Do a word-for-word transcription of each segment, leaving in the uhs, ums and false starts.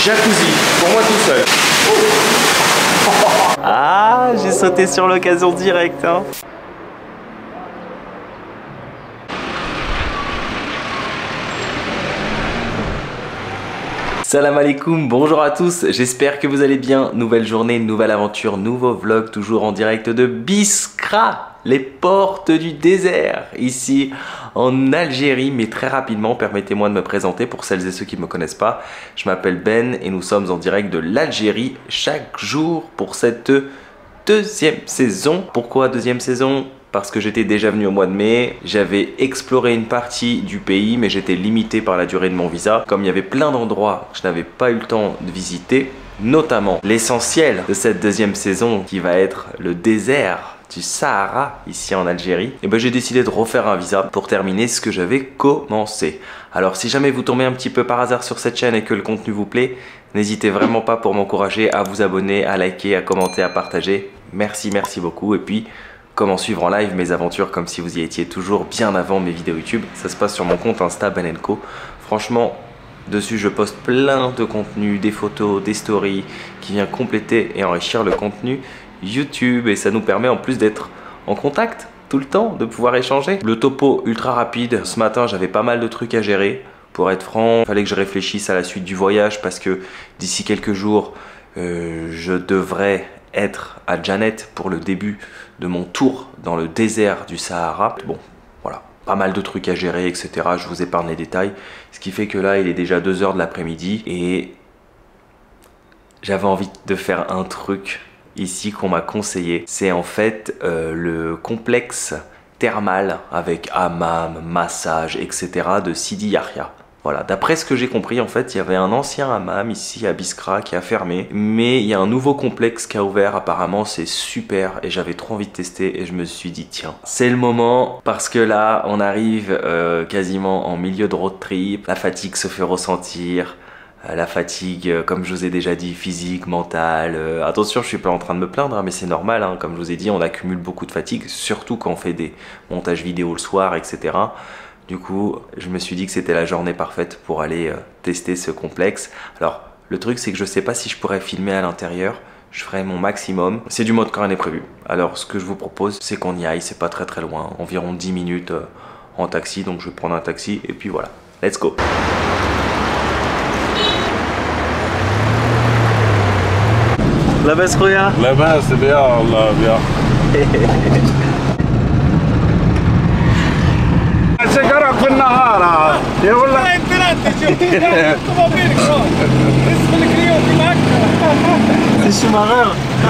jacuzzi, pour moi tout seul. Oh. Ah, j'ai sauté sur l'occasion directe, hein. Salam alaikum, bonjour à tous, j'espère que vous allez bien. Nouvelle journée, nouvelle aventure, nouveau vlog, toujours en direct de Biskra, les portes du désert, ici en Algérie. Mais très rapidement, permettez-moi de me présenter pour celles et ceux qui ne me connaissent pas. Je m'appelle Ben et nous sommes en direct de l'Algérie chaque jour pour cette deuxième saison. Pourquoi deuxième saison ? Parce que j'étais déjà venu au mois de mai, j'avais exploré une partie du pays, mais j'étais limité par la durée de mon visa. Comme il y avait plein d'endroits que je n'avais pas eu le temps de visiter, notamment l'essentiel de cette deuxième saison qui va être le désert du Sahara ici en Algérie, et ben j'ai décidé de refaire un visa pour terminer ce que j'avais commencé. Alors si jamais vous tombez un petit peu par hasard sur cette chaîne et que le contenu vous plaît, n'hésitez vraiment pas pour m'encourager à vous abonner, à liker, à commenter, à partager. Merci, merci beaucoup. Et puis comment suivre en live mes aventures comme si vous y étiez toujours bien avant mes vidéos YouTube. Ça se passe sur mon compte Insta Ben and Co. Franchement, dessus je poste plein de contenu, des photos, des stories qui viennent compléter et enrichir le contenu YouTube. Et ça nous permet en plus d'être en contact tout le temps, de pouvoir échanger. Le topo ultra rapide, ce matin j'avais pas mal de trucs à gérer. Pour être franc, il fallait que je réfléchisse à la suite du voyage parce que d'ici quelques jours, euh, je devrais être à Djanet pour le début de mon tour dans le désert du Sahara. Bon, voilà, pas mal de trucs à gérer, et cetera. Je vous épargne les détails. Ce qui fait que là, il est déjà deux heures de l'après-midi et j'avais envie de faire un truc ici qu'on m'a conseillé. C'est en fait euh, le complexe thermal avec hammam, massage, et cetera de Sidi Yahia. Voilà, d'après ce que j'ai compris, en fait, il y avait un ancien hammam ici à Biskra qui a fermé, mais il y a un nouveau complexe qui a ouvert, apparemment c'est super et j'avais trop envie de tester et je me suis dit tiens, c'est le moment parce que là, on arrive euh, quasiment en milieu de road trip, la fatigue se fait ressentir, euh, la fatigue, euh, comme je vous ai déjà dit, physique, mentale, euh, attention, je suis pas en train de me plaindre, hein, mais c'est normal, hein, comme je vous ai dit, on accumule beaucoup de fatigue, surtout quand on fait des montages vidéo le soir, et cetera. Du coup, je me suis dit que c'était la journée parfaite pour aller euh, tester ce complexe. Alors, le truc, c'est que je sais pas si je pourrais filmer à l'intérieur. Je ferai mon maximum. C'est du mode carnet prévu. Alors, ce que je vous propose, c'est qu'on y aille. C'est pas très très loin. Environ dix minutes euh, en taxi. Donc, je vais prendre un taxi. Et puis voilà. Let's go. La baisse, Roya. La baisse, c'est bien. Allah, bien. شجرك في النهار يقول لك انت لا تشوف طوابيرك اسم الكريوت معك شو ما غير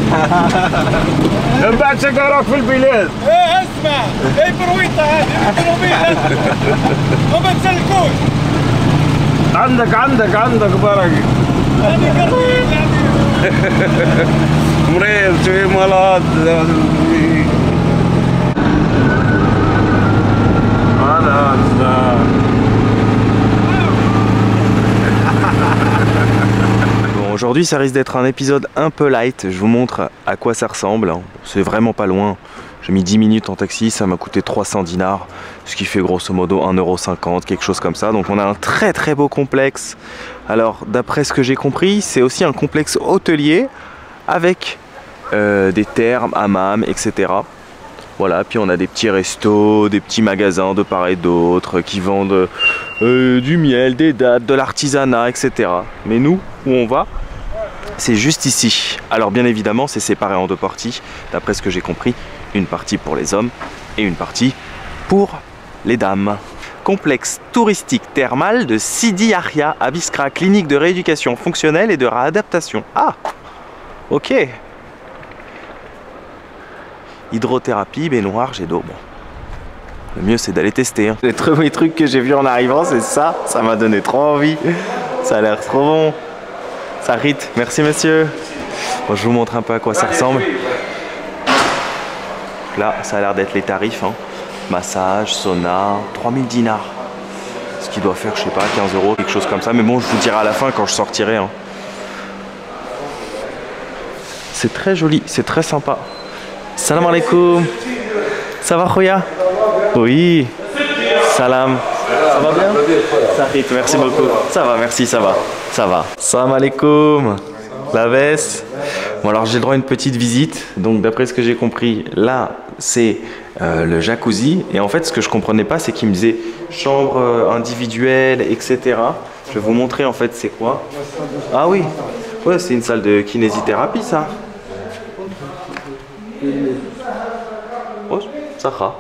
من بعد شجرك في البلاد. ايه اسمع ايه برويطه هذه طوابير وما تسلكوش. عندك عندك عندك بركه. هذه قريب يعني مريض شوي مرض. Bon, aujourd'hui ça risque d'être un épisode un peu light, je vous montre à quoi ça ressemble, c'est vraiment pas loin, j'ai mis dix minutes en taxi, ça m'a coûté trois cents dinars, ce qui fait grosso modo un euro cinquante, quelque chose comme ça, donc on a un très très beau complexe. Alors d'après ce que j'ai compris, c'est aussi un complexe hôtelier avec euh, des thermes, hammams, et cetera. Voilà, puis on a des petits restos, des petits magasins de part et d'autre qui vendent euh, du miel, des dattes, de l'artisanat, et cetera. Mais nous, où on va, c'est juste ici. Alors bien évidemment, c'est séparé en deux parties, d'après ce que j'ai compris. Une partie pour les hommes et une partie pour les dames. Complexe touristique thermal de Sidi Yahia à Biskra, clinique de rééducation fonctionnelle et de réadaptation. Ah, ok. Hydrothérapie, baignoire, jet d'eau. Bon. Le mieux c'est d'aller tester. Hein. Les premiers trucs que j'ai vu en arrivant, c'est ça. Ça m'a donné trop envie. Ça a l'air trop bon. Ça rite. Merci monsieur. Bon, je vous montre un peu à quoi ça ressemble. Là, ça a l'air d'être les tarifs. Hein. Massage, sauna, trois mille dinars. Ce qui doit faire, je sais pas, quinze euros, quelque chose comme ça. Mais bon, je vous dirai à la fin quand je sortirai. Hein. C'est très joli, c'est très sympa. Salam alaikum. Ça va, Khoya? Oui. Salam. Ça va bien? Sarit, merci beaucoup. Ça va, merci, ça va. Ça va. Salam alaikum. La veste. Bon alors j'ai le droit à une petite visite. Donc d'après ce que j'ai compris, là c'est euh, le jacuzzi. Et en fait ce que je comprenais pas, c'est qu'il me disait chambre euh, individuelle, et cetera. Je vais vous montrer en fait c'est quoi. Ah oui, ouais c'est une salle de kinésithérapie ça. Oh, ça va.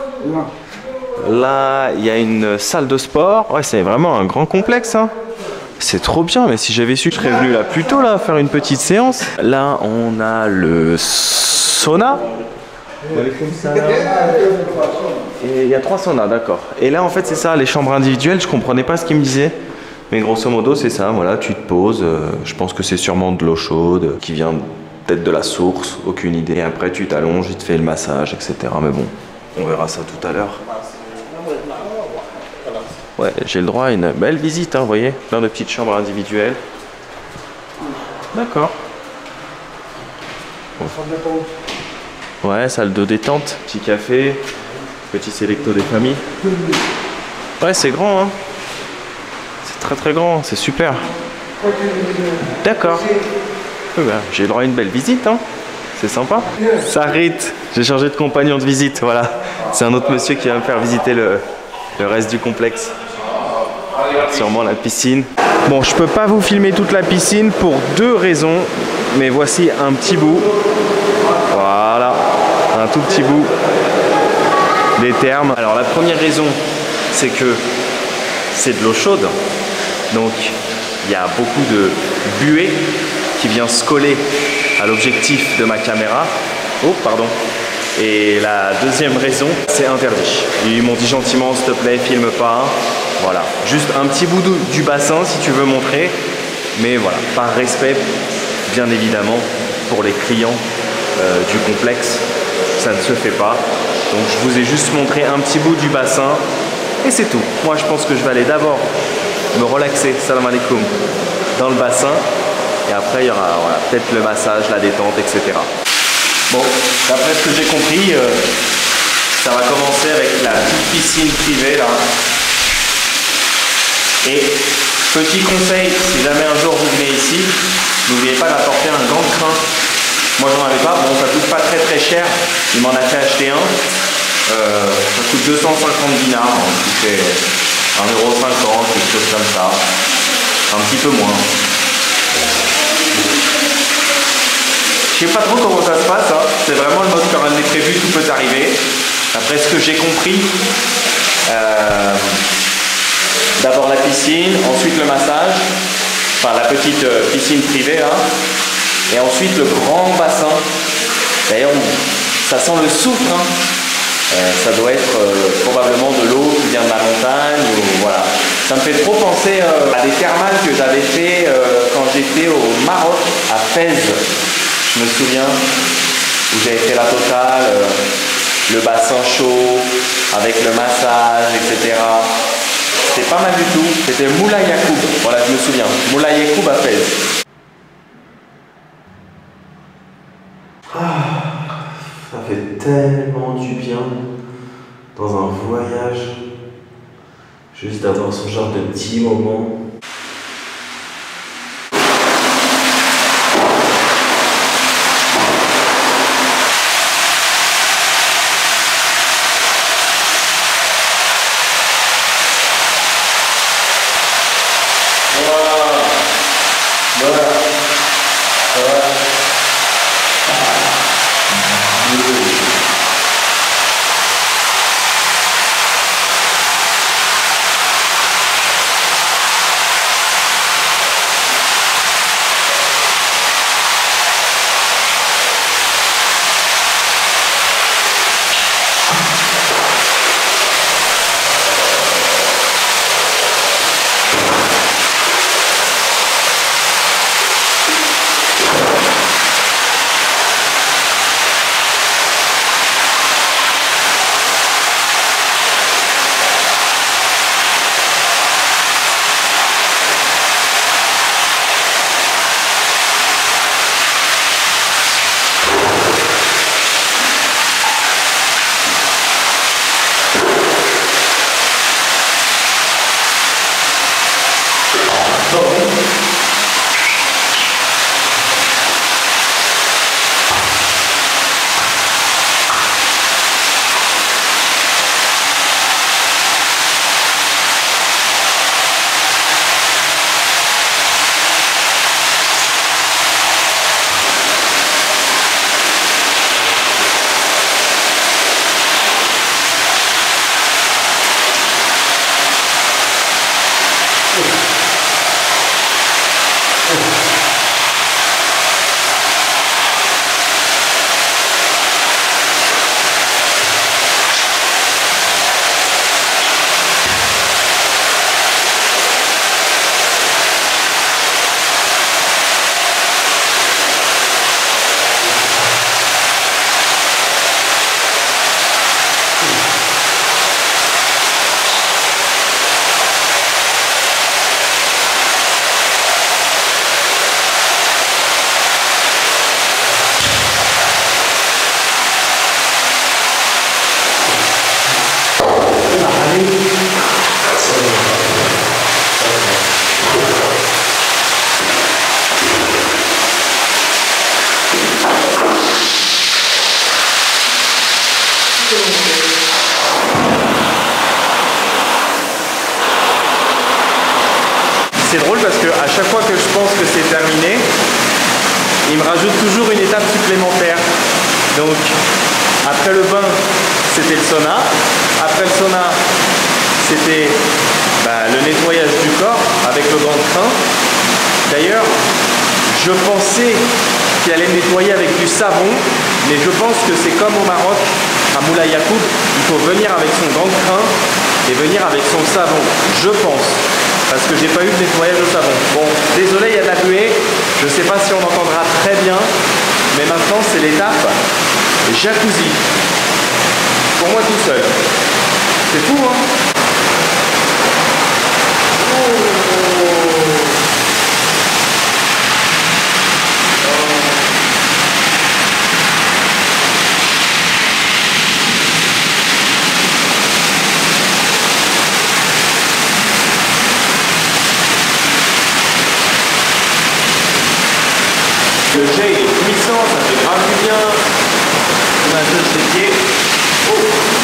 Là, il y a une salle de sport. Ouais, c'est vraiment un grand complexe. Hein. C'est trop bien, mais si j'avais su, je serais venu là plus tôt, là, faire une petite séance. Là, on a le sauna. Et il y a trois saunas, d'accord. Et là, en fait, c'est ça, les chambres individuelles. Je comprenais pas ce qu'il me disait. Mais grosso modo, c'est ça. Voilà, tu te poses. Euh, je pense que c'est sûrement de l'eau chaude qui vient peut-être de la source. Aucune idée. Et après, tu t'allonges, il te fait le massage, et cetera. Mais bon, on verra ça tout à l'heure. Ouais, j'ai le droit à une belle visite, hein, vous voyez, plein de petites chambres individuelles. D'accord. Ouais, salle de détente, petit café, petit sélecto des familles. Ouais, c'est grand, hein. C'est très très grand, c'est super. D'accord. Ouais, bah, j'ai le droit à une belle visite, hein. C'est sympa. Sarit, j'ai changé de compagnon de visite, voilà. C'est un autre monsieur qui va me faire visiter le, le reste du complexe. Sûrement la piscine. Bon, je peux pas vous filmer toute la piscine pour deux raisons, mais voici un petit bout. Voilà, un tout petit bout des thermes. Alors la première raison, c'est que c'est de l'eau chaude, donc il y a beaucoup de buée qui vient se coller à l'objectif de ma caméra. Oh, pardon. Et la deuxième raison, c'est interdit. Ils m'ont dit gentiment, s'il te plaît, filme pas. Voilà, juste un petit bout du bassin si tu veux montrer. Mais voilà, par respect, bien évidemment, pour les clients euh, du complexe, ça ne se fait pas. Donc je vous ai juste montré un petit bout du bassin et c'est tout. Moi, je pense que je vais aller d'abord me relaxer, salam alaikum, dans le bassin. Et après, il y aura voilà, peut-être le massage, la détente, et cetera. Bon, d'après ce que j'ai compris, euh, ça va commencer avec la petite piscine privée là. Et petit conseil, si jamais un jour vous venez ici, n'oubliez pas d'apporter un gant de crin. Moi j'en avais pas, bon ça coûte pas très très cher, il m'en a fait acheter un. Euh, ça coûte deux cent cinquante dinars, hein, qui fait un euro cinquante, quelque chose comme ça. Un petit peu moins. Je sais pas trop comment ça se passe, hein. C'est vraiment le mode comme un prévu, tout peut arriver. Après ce que j'ai compris, euh, d'abord la piscine, ensuite le massage, enfin la petite euh, piscine privée là, et ensuite le grand bassin. D'ailleurs, ça sent le soufre, hein. euh, ça doit être euh, probablement de l'eau qui vient de la montagne, ou voilà. Ça me fait trop penser euh, à des thermales que j'avais fait euh, quand j'étais au Maroc, à Fès. Je me souviens où j'avais fait la totale, euh, le bassin chaud, avec le massage, et cetera. C'était pas mal du tout. C'était Moulay Yacoub. Voilà, je me souviens. Moulay Yacoub à Fès. Ah, ça fait tellement du bien dans un voyage, juste d'avoir ce genre de petits moments. c'est drôle parce que à chaque fois que je pense que c'est terminé, il me rajoute toujours une étape supplémentaire. Donc après le bain, c'était le sauna. Après le sauna, c'était bah, le nettoyage du corps avec le gant de crin. D'ailleurs, je pensais qu'il allait nettoyer avec du savon, mais je pense que c'est comme au Maroc, à Moulay Yacoub, il faut venir avec son gant de crin et venir avec son savon, je pense, parce que j'ai pas eu de nettoyage au savon. Bon, désolé, il y a de la buée, je sais pas si on entendra très bien, mais maintenant c'est l'étape jacuzzi, pour moi tout seul. C'est fou, hein? Le jet il est puissant, ça fait grave du bien. On a deux ses pieds. Oh.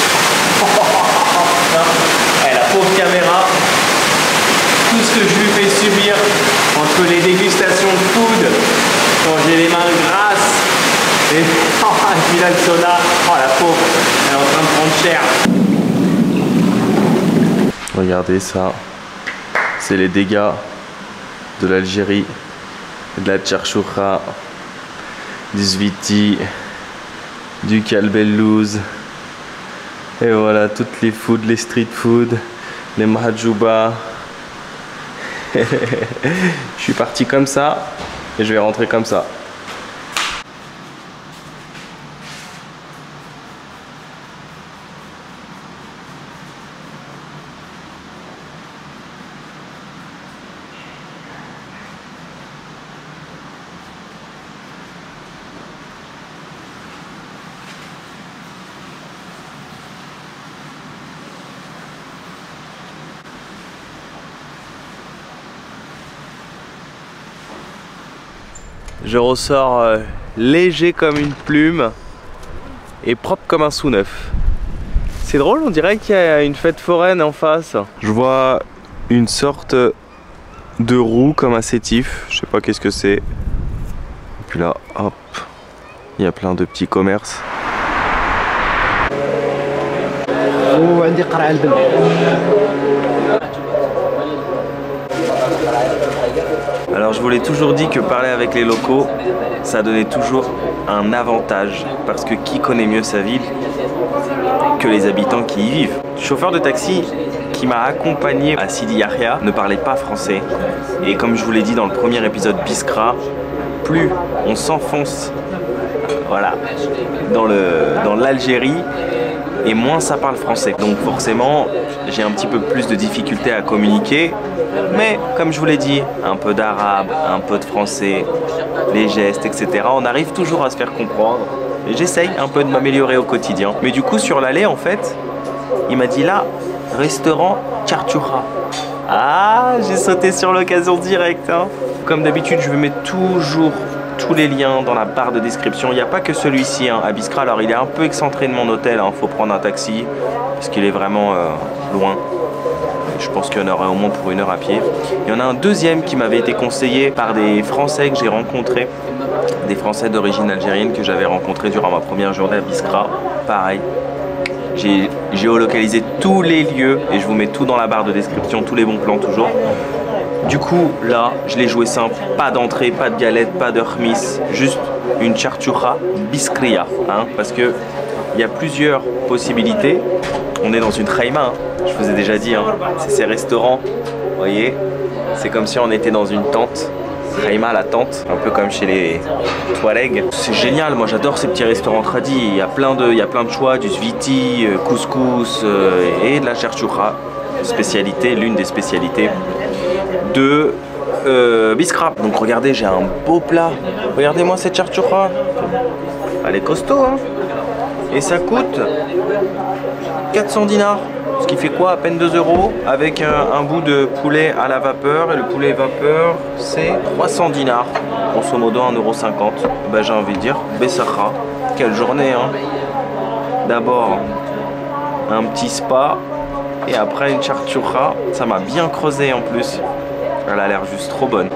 Eh, la pauvre caméra, tout ce que je lui fais subir entre les dégustations de food, quand j'ai les mains grasses, et, et puis là le sauna, oh la pauvre, elle est en train de prendre cher. Regardez ça, c'est les dégâts de l'Algérie. De la tcharchoura, du zviti, du kalbellouz, et voilà toutes les foods, les street food, les mahajouba. Je suis parti comme ça et je vais rentrer comme ça. Je ressors euh, léger comme une plume et propre comme un sous neuf. C'est drôle, on dirait qu'il y a une fête foraine en face. Je vois une sorte de roue comme un sétif, je sais pas qu'est-ce que c'est. Et puis là, hop, il y a plein de petits commerces. Alors je vous l'ai toujours dit que parler avec les locaux, ça donnait toujours un avantage. Parce que qui connaît mieux sa ville que les habitants qui y vivent? Le chauffeur de taxi qui m'a accompagné à Sidi Yahia ne parlait pas français. Et comme je vous l'ai dit dans le premier épisode Biskra, plus on s'enfonce voilà, dans le, dans l'Algérie, et moins ça parle français. Donc forcément, j'ai un petit peu plus de difficultés à communiquer. Mais comme je vous l'ai dit, un peu d'arabe, un peu de français, les gestes, et cetera. On arrive toujours à se faire comprendre. Et j'essaye un peu de m'améliorer au quotidien. Mais du coup, sur l'allée, en fait, il m'a dit là, restaurant Tcharchoura. Ah, j'ai sauté sur l'occasion directe. Hein. Comme d'habitude, je mets toujours tous les liens dans la barre de description. Il n'y a pas que celui-ci hein, à Biskra. Alors, il est un peu excentré de mon hôtel. Il hein. faut prendre un taxi parce qu'il est vraiment euh, loin. Je pense qu'il y en aurait au moins pour une heure à pied. Il y en a un deuxième qui m'avait été conseillé par des Français que j'ai rencontrés. Des Français d'origine algérienne que j'avais rencontrés durant ma première journée à Biskra. Pareil. J'ai géolocalisé tous les lieux et je vous mets tout dans la barre de description, tous les bons plans toujours. Du coup, là, je l'ai joué simple. Pas d'entrée, pas de galette, pas de remise. Juste une tcharchoura biskria. Hein, parce que il y a plusieurs possibilités. On est dans une khaïma, hein. Je vous ai déjà dit, hein. C'est ces restaurants, vous voyez, c'est comme si on était dans une tente, khaïma la tente, un peu comme chez les Touaregs. C'est génial, moi j'adore ces petits restaurants tradis, il y a plein de, il y a plein de choix, du sviti, euh, couscous euh, et de la tcharchoura, spécialité, l'une des spécialités de euh, Biskra. Donc regardez, j'ai un beau plat, regardez-moi cette tcharchoura, elle est costaud, hein. Et ça coûte quatre cents dinars, ce qui fait quoi, à peine deux euros, avec un, un bout de poulet à la vapeur. Et le poulet vapeur, c'est trois cents dinars, grosso modo un euro cinquante. Ben, j'ai envie de dire, Bessara, quelle journée, hein. D'abord, un petit spa, et après une tcharchoura, ça m'a bien creusé en plus. Elle a l'air juste trop bonne.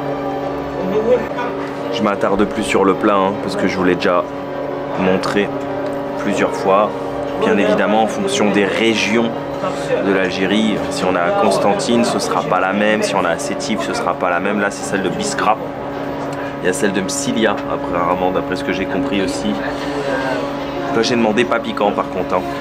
Je m'attarde plus sur le plat hein, parce que je vous l'ai déjà montré plusieurs fois. Bien évidemment en fonction des régions de l'Algérie. Si on est à Constantine, ce sera pas la même. Si on est à Sétif, ce sera pas la même. Là, c'est celle de Biskra. Il y a celle de Msilia, apparemment, d'après ce que j'ai compris aussi. Là, j'ai demandé pas piquant par contre. Hein.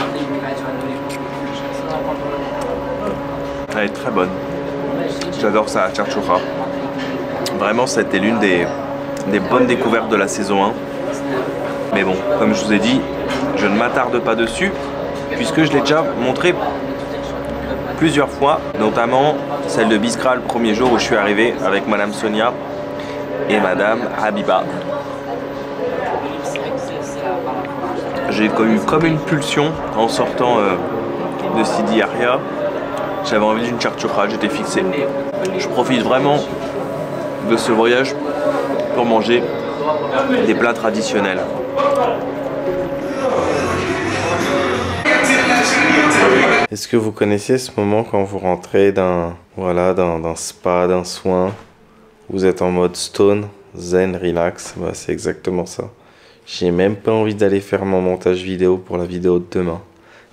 Elle est très bonne. J'adore ça, la charchoura. Vraiment, c'était l'une des, des bonnes découvertes de la saison un. Mais bon, comme je vous ai dit, je ne m'attarde pas dessus, puisque je l'ai déjà montré plusieurs fois, notamment celle de Biskra le premier jour où je suis arrivé avec Madame Sonia et Madame Habiba. J'ai eu comme une pulsion en sortant euh, de Sidi Yahia. J'avais envie d'une charchoura, j'étais fixé. Je profite vraiment de ce voyage pour manger des plats traditionnels. Est-ce que vous connaissez ce moment quand vous rentrez d'un voilà, d'un spa, d'un soin, vous êtes en mode stone, zen, relax? Bah, c'est exactement ça. J'ai même pas envie d'aller faire mon montage vidéo pour la vidéo de demain.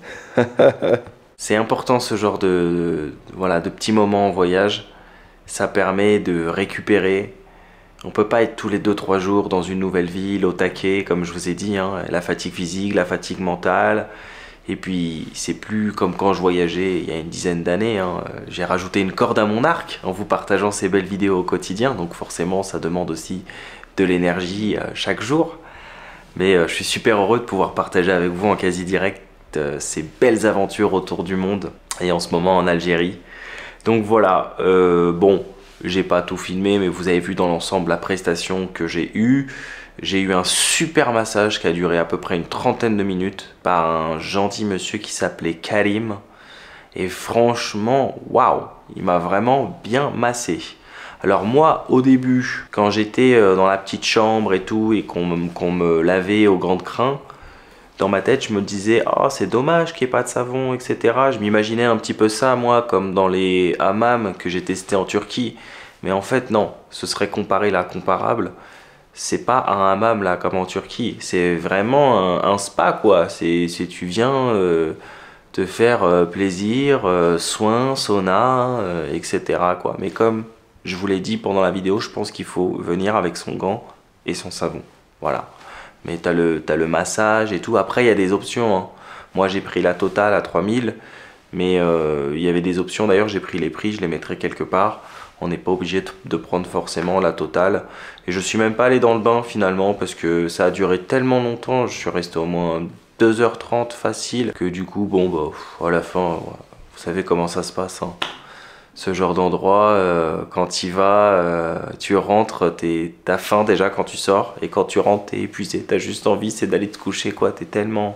C'est important ce genre de, de, voilà, de petits moments en voyage. Ça permet de récupérer. On peut pas être tous les deux trois jours dans une nouvelle ville au taquet, comme je vous ai dit, hein, la fatigue physique, la fatigue mentale. Et puis c'est plus comme quand je voyageais il y a une dizaine d'années. Hein. J'ai rajouté une corde à mon arc en vous partageant ces belles vidéos au quotidien. Donc forcément ça demande aussi de l'énergie euh, chaque jour. Mais euh, je suis super heureux de pouvoir partager avec vous en quasi direct euh, ces belles aventures autour du monde. Et en ce moment en Algérie. Donc voilà, euh, bon, j'ai pas tout filmé, mais vous avez vu dans l'ensemble la prestation que j'ai eue. J'ai eu un super massage qui a duré à peu près une trentaine de minutes par un gentil monsieur qui s'appelait Karim. Et franchement, waouh, il m'a vraiment bien massé. Alors moi, au début, quand j'étais dans la petite chambre et tout, et qu'on me, qu'on me lavait au grand crin, dans ma tête, je me disais, oh, c'est dommage qu'il n'y ait pas de savon, et cetera. Je m'imaginais un petit peu ça, moi, comme dans les hammams que j'ai testés en Turquie. Mais en fait, non, ce serait comparé là, comparable. C'est pas un hammam là comme en Turquie, c'est vraiment un, un spa quoi. C'est tu viens euh, te faire euh, plaisir, euh, soins, sauna, euh, et cetera quoi. Mais comme je vous l'ai dit pendant la vidéo, je pense qu'il faut venir avec son gant et son savon. Voilà. Mais t'as le, t'as le massage et tout. Après il y a des options. Hein. Moi j'ai pris la totale à trois mille, mais euh, il y avait des options. D'ailleurs j'ai pris les prix, je les mettrai quelque part. On n'est pas obligé de prendre forcément la totale. Et je suis même pas allé dans le bain finalement parce que ça a duré tellement longtemps. Je suis resté au moins deux heures trente facile. Que du coup, bon bah, à la fin, vous savez comment ça se passe. Hein. Ce genre d'endroit, euh, quand tu y vas, euh, tu rentres, t'as faim déjà quand tu sors. Et quand tu rentres, t'es épuisé. T'as juste envie, c'est d'aller te coucher quoi. T'es tellement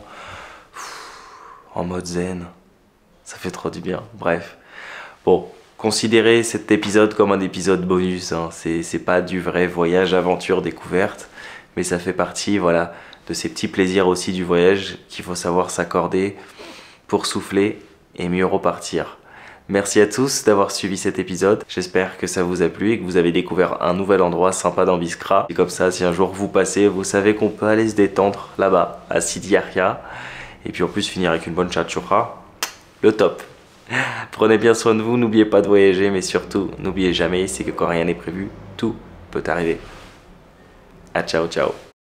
pff, en mode zen. Ça fait trop du bien. Bref. Bon. Considérez cet épisode comme un épisode bonus, hein. C'est pas du vrai voyage, aventure, découverte, mais ça fait partie voilà, de ces petits plaisirs aussi du voyage qu'il faut savoir s'accorder pour souffler et mieux repartir. Merci à tous d'avoir suivi cet épisode, j'espère que ça vous a plu et que vous avez découvert un nouvel endroit sympa dans Biskra. Et comme ça, si un jour vous passez, vous savez qu'on peut aller se détendre là-bas, à Sidi Yahia, et puis en plus finir avec une bonne charchoura, le top. Prenez bien soin de vous, n'oubliez pas de voyager, mais surtout, n'oubliez jamais, c'est que quand rien n'est prévu, tout peut arriver. Ah, ciao, ciao.